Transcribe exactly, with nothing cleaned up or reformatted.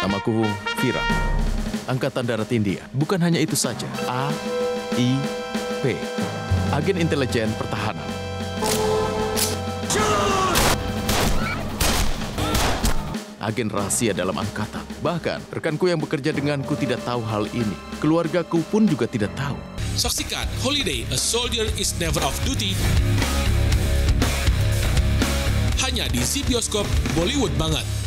Namaku Vira. Angkatan Darat India. Bukan hanya itu saja. A I P. Agen Intelijen Pertahanan. Agen rahasia dalam angkatan. Bahkan, rekanku yang bekerja denganku tidak tahu hal ini. Keluargaku pun juga tidak tahu. Saksikan Holiday, A Soldier is Never Off Duty hanya di Si Bioskop Bollywood Banget.